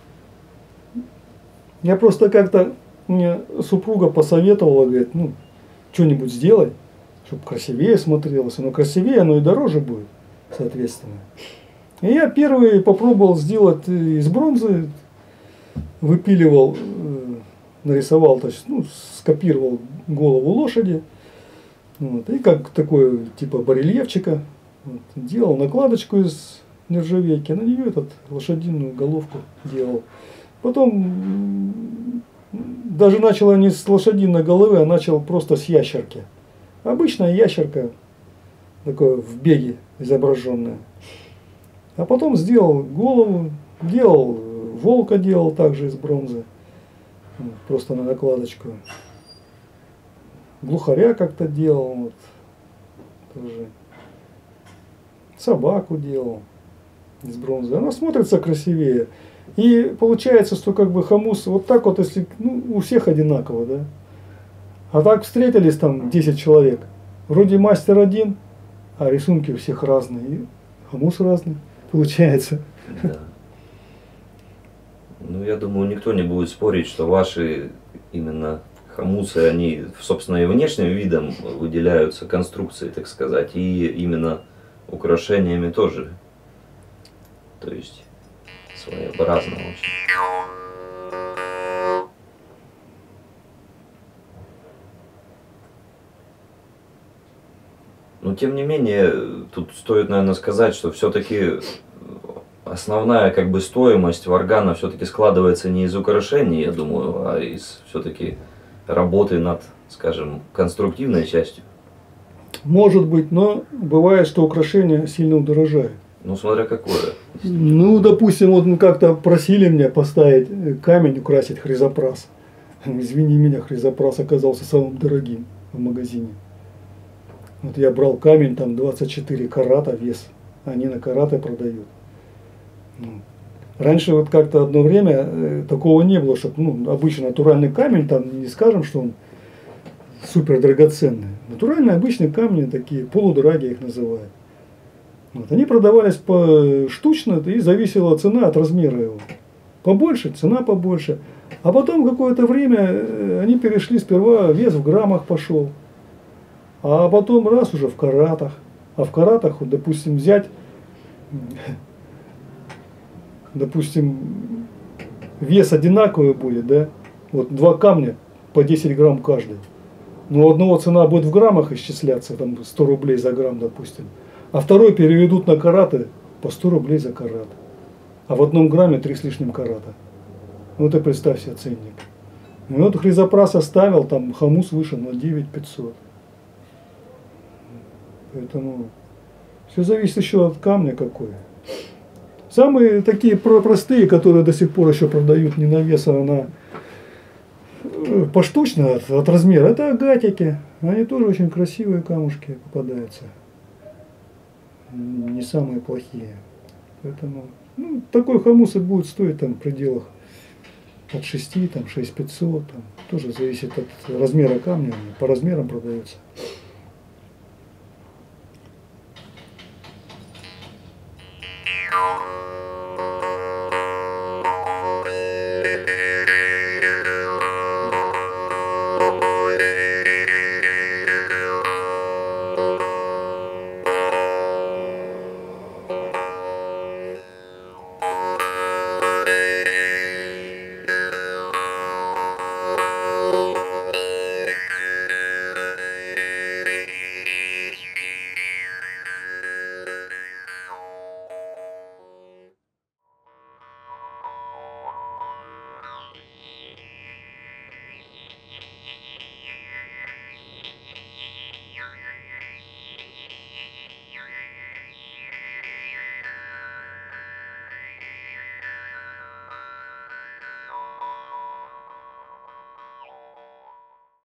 я просто как-то, мне супруга посоветовала, говорит, ну, что-нибудь сделай, чтобы красивее смотрелось. Но красивее, оно и дороже будет, соответственно. И я первый попробовал сделать из бронзы, выпиливал, нарисовал, то есть, ну, скопировал голову лошади. Вот, и как такой типа барельефчика. Вот, делал накладочку из нержавейки, на нее этот лошадиную головку делал. Потом даже начал не с лошадиной головы, а начал просто с ящерки. Обычная ящерка, такое в беге изображенная. А потом сделал голову, делал волка, делал также из бронзы, просто на накладочку. Глухаря как-то делал, вот, тоже. Собаку делал из бронзы. Она смотрится красивее. И получается, что как бы хомус вот так вот, если, ну, у всех одинаково, да. А так встретились там 10 человек. Вроде мастер один, а рисунки у всех разные. И хомус разный, получается. Да. Ну, я думаю, никто не будет спорить, что ваши именно хомусы, они, собственно, и внешним видом выделяются конструкцией, так сказать, и именно украшениями тоже. То есть своеобразно очень. Но тем не менее, тут стоит, наверное, сказать, что все-таки основная как бы стоимость варгана все-таки складывается не из украшений, я думаю, а из все-таки работы над, скажем, конструктивной частью. Может быть, но бывает, что украшения сильно удорожают. Ну, смотря какое. Ну, допустим, вот мы как-то просили меня поставить камень, украсить хризопрас. Извини меня, хризопрас оказался самым дорогим в магазине. Вот я брал камень, там 24 карата вес, они на караты продают. Раньше вот как-то одно время такого не было, чтобы, ну, обычный натуральный камень, там не скажем, что он супер драгоценный. Натуральные обычные камни такие, полудорогие их называют. Вот. Они продавались поштучно, и зависела цена от размера его. Побольше, цена побольше. А потом какое-то время они перешли, сперва вес в граммах пошел. А потом раз уже в каратах. А в каратах, вот, допустим, взять, допустим, вес одинаковый будет, да? Вот 2 камня по 10 грамм каждый. Но у одного цена будет в граммах исчисляться, там 100 рублей за грамм, допустим. А второй переведут на караты по 100 рублей за карат. А в одном грамме 3 с лишним карата. Ну ты представь себе ценник. И вот Хризопрас оставил, там хомус вышел на 9500. Поэтому все зависит еще от камня какой. Самые такие простые, которые до сих пор еще продают не на вес, а на поштучно от размера, это агатики. Они тоже очень красивые камушки попадаются. Не самые плохие. Поэтому такой хомус и будет стоить там в пределах от 6, там 6500, там тоже зависит от размера камня, по размерам продается.